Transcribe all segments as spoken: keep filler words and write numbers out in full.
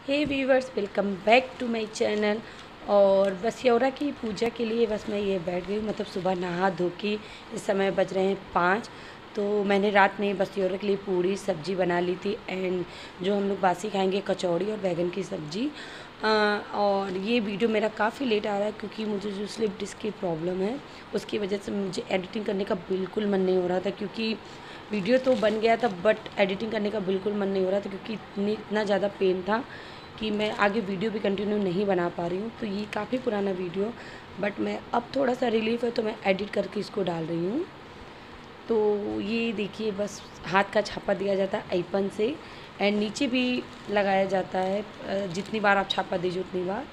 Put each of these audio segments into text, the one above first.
Hey viewers, welcome back to my channel. और बसियौरा की पूजा के लिए बस मैं ये बैठ गई, मतलब सुबह नहा धो के इस समय बज रहे हैं पाँच। तो मैंने रात में बसियौरा के लिए पूरी सब्जी बना ली थी एंड जो हम लोग बासी खाएंगे कचौड़ी और बैगन की सब्जी। आ, और ये वीडियो मेरा काफ़ी लेट आ रहा है क्योंकि मुझे जो स्लिप डिस्क की प्रॉब्लम है उसकी वजह से मुझे एडिटिंग करने का बिल्कुल मन नहीं हो रहा था, क्योंकि वीडियो तो बन गया था बट एडिटिंग करने का बिल्कुल मन नहीं हो रहा था क्योंकि इतनी इतना ज़्यादा पेन था कि मैं आगे वीडियो भी कंटिन्यू नहीं बना पा रही हूँ। तो ये काफ़ी पुराना वीडियो, बट मैं अब थोड़ा सा रिलीफ है तो मैं एडिट करके इसको डाल रही हूँ। तो ये देखिए, बस हाथ का छापा दिया जाता है आईपन से एंड नीचे भी लगाया जाता है, जितनी बार आप छापा दीजिए उतनी बार।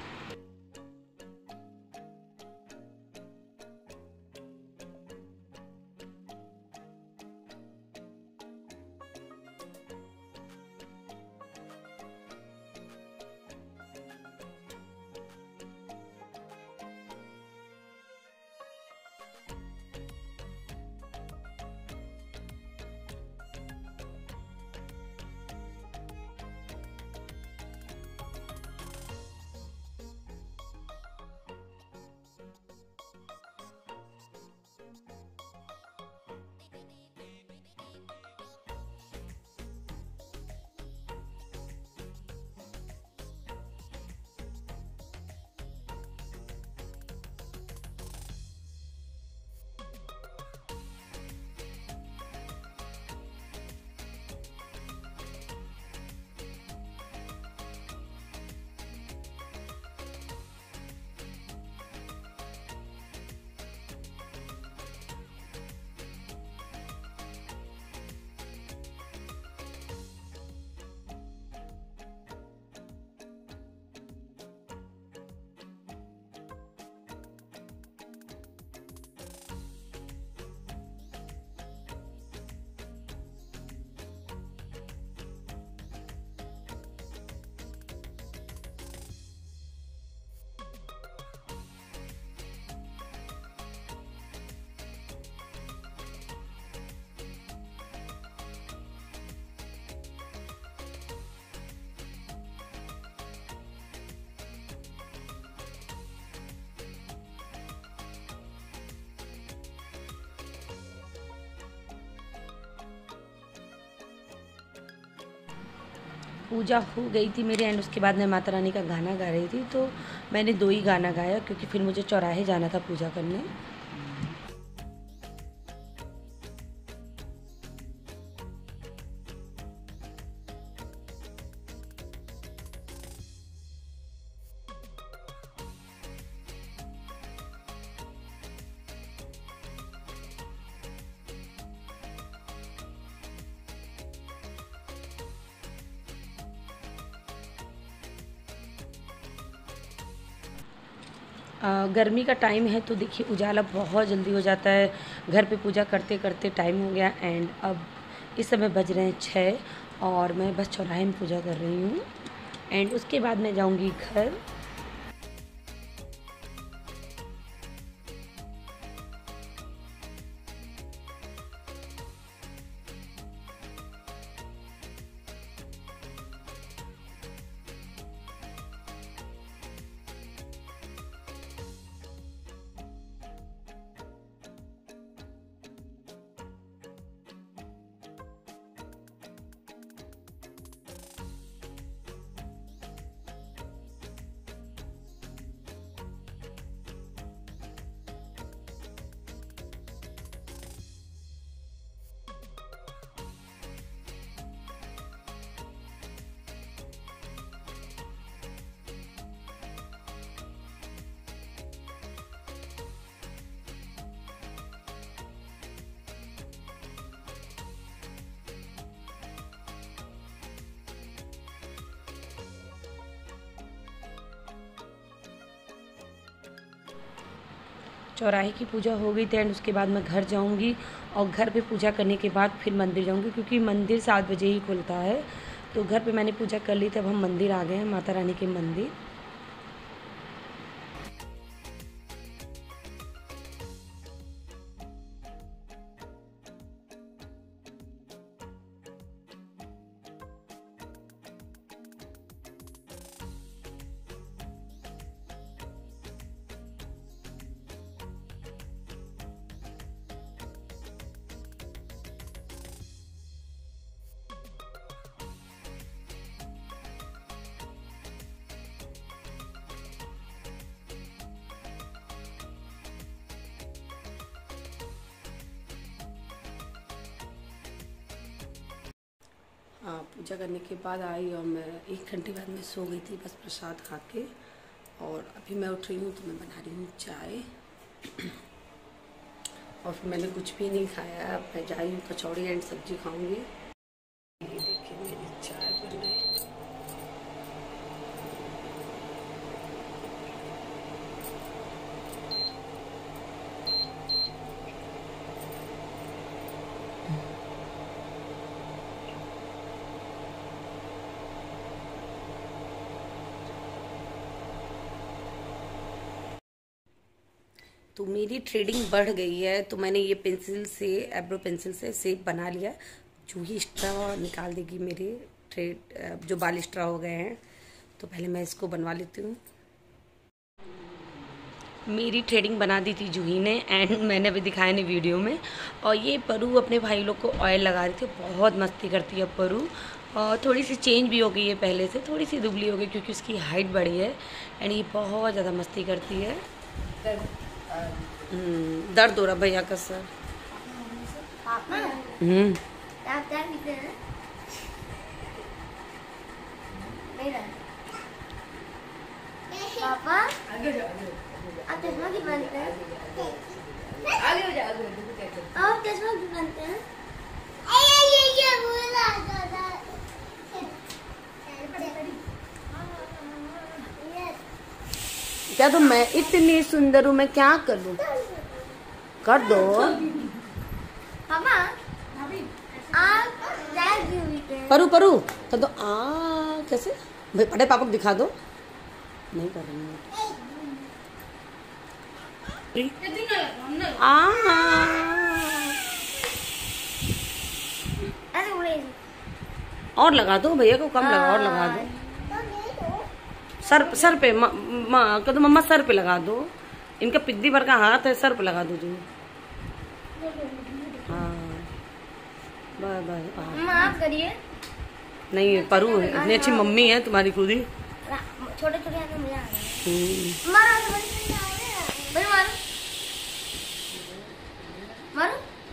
पूजा हो गई थी मेरी एंड उसके बाद मैं माता रानी का गाना गा रही थी। तो मैंने दो ही गाना गाया क्योंकि फिर मुझे चौराहे जाना था पूजा करने। आ, गर्मी का टाइम है तो देखिए उजाला बहुत जल्दी हो जाता है। घर पे पूजा करते करते टाइम हो गया एंड अब इस समय बज रहे हैं छः और मैं बस चौराहे में पूजा कर रही हूँ एंड उसके बाद मैं जाऊँगी घर। चौराहे की पूजा हो गई थी एंड उसके बाद मैं घर जाऊंगी और घर पे पूजा करने के बाद फिर मंदिर जाऊंगी क्योंकि मंदिर सात बजे ही खुलता है। तो घर पे मैंने पूजा कर ली थी, अब हम मंदिर आ गए हैं, माता रानी के मंदिर। हाँ, पूजा करने के बाद आई और मैं एक घंटे बाद मैं सो गई थी बस प्रसाद खा के। और अभी मैं उठ रही हूँ तो मैं बना रही हूँ चाय। और फिर मैंने कुछ भी नहीं खाया। अब मैं जा रही हूँ कचौड़ी एंड सब्जी खाऊंगी। ये देखिए मेरी चाय बन रही। तो मेरी थ्रेडिंग बढ़ गई है तो मैंने ये पेंसिल से एब्रो पेंसिल से शेप बना लिया। जूही एक्स्ट्रा निकाल देगी मेरे थ्रेड जो बाल एक्स्ट्रा हो गए हैं। तो पहले मैं इसको बनवा लेती हूँ। मेरी थ्रेडिंग बना दी थी जूही ने एंड मैंने भी दिखाया नहीं वीडियो में। और ये परू अपने भाई लोग को ऑयल लगा रही थी। बहुत मस्ती करती है परू। और थोड़ी सी चेंज भी हो गई है पहले से, थोड़ी सी दुबली हो गई क्योंकि उसकी हाइट बढ़ी है। एंड ये बहुत ज़्यादा मस्ती करती है। दर्द हो रहा भैया का सर। हम्म पापा आप चश्मा क्यों पहनते हैं? आगे हो जा, आगे हो जा। आप चश्मा क्यों पहनते हैं? ये ये ये बोला दादा। क्या तो मैं इतनी सुंदर हूँ, मैं क्या करूँ? कर दो पापा आप परू परू कर दो। आ कैसे बड़े पापा को दिखा दो। नहीं कर रही और लगा दो भैया को, कम लगा और लगा दो। सर सर पे माँ कह दो मम्मा सर पे लगा दो। इनका पिद्दी भर का हाथ है, सर पे लगा दो जी। हाँ बस बस माफ करिए। नहीं परू है, इतनी अच्छी मम्मी है तुम्हारी खुद ही। छोटे छोटे हाथ में मजा आ रहा है। मारो भाई मारो मारो।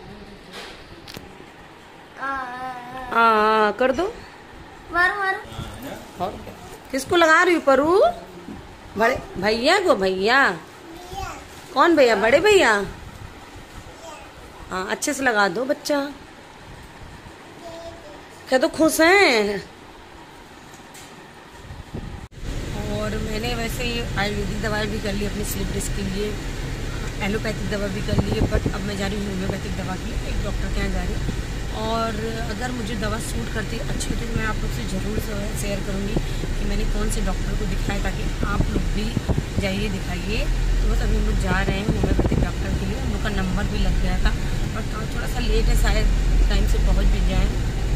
हाँ कर दो मारो मारो। और किसको लगा रही हो परू? बड़े भैया को। भैया कौन भैया? बड़े भैया। हाँ अच्छे से लगा दो बच्चा। क्या तो खुश हैं। और मैंने वैसे ही आयुर्वेदिक दवाई भी कर ली अपनी स्लिप डिस्क के लिए, एलोपैथिक दवा भी कर ली है। बट अब मैं जा रही हूँ होम्योपैथिक दवा के लिए, एक डॉक्टर के यहाँ जा रही हूँ। और अगर मुझे दवा सूट करती है अच्छी तो मैं आप लोग से ज़रूर शेयर करूँगी कि मैंने कौन से डॉक्टर को दिखाया, ताकि आप लोग भी जाइए दिखाइए। तो बस अभी हम लोग जा रहे हैं होम्योपैथिक डॉक्टर के लिए। हम लोग का नंबर भी लग गया था बट थोड़ा सा लेट है, शायद टाइम से पहुँच भी जाए।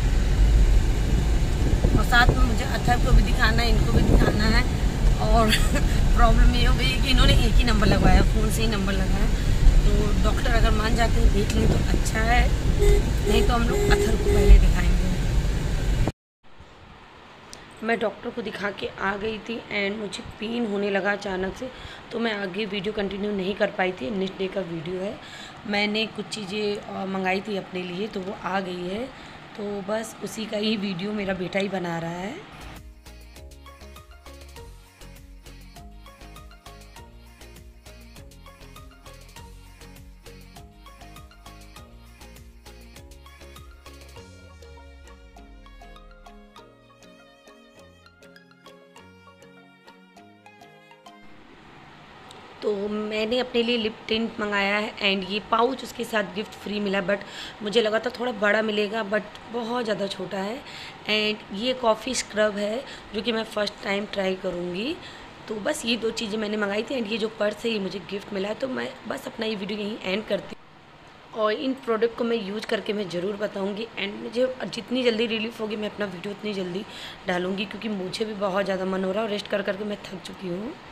और साथ में मुझे अथर को भी दिखाना है, इनको भी दिखाना है। और प्रॉब्लम ये हो गई कि इन्होंने एक ही नंबर लगवाया, फ़ोन से ही नंबर लगाया। तो डॉक्टर अगर मान जाते हैं देख लें तो अच्छा है, नहीं तो हम लोग अथर को पहले दिखाएंगे। मैं डॉक्टर को दिखा के आ गई थी एंड मुझे पेन होने लगा अचानक से। तो मैं आगे वीडियो कंटिन्यू नहीं कर पाई थी। नेक्स्ट डे का वीडियो है। मैंने कुछ चीज़ें मंगाई थी अपने लिए तो वो आ गई है। तो बस उसी का ही वीडियो मेरा बेटा ही बना रहा है। तो मैंने अपने लिए लिप टिंट मंगाया है एंड ये पाउच उसके साथ गिफ्ट फ्री मिला। बट मुझे लगा था थोड़ा बड़ा मिलेगा बट बहुत ज़्यादा छोटा है। एंड ये कॉफ़ी स्क्रब है जो कि मैं फ़र्स्ट टाइम ट्राई करूँगी। तो बस ये दो चीज़ें मैंने मंगाई थी एंड ये जो पर्स है ये मुझे गिफ्ट मिला है। तो मैं बस अपना ये वीडियो यहीं एंड करती हूँ। और इन प्रोडक्ट को मैं यूज़ करके मैं ज़रूर बताऊँगी एंड मुझे जितनी जल्दी रिलीफ होगी मैं अपना वीडियो उतनी जल्दी डालूँगी, क्योंकि मुझे भी बहुत ज़्यादा मन हो रहा है और रेस्ट कर करके मैं थक चुकी हूँ।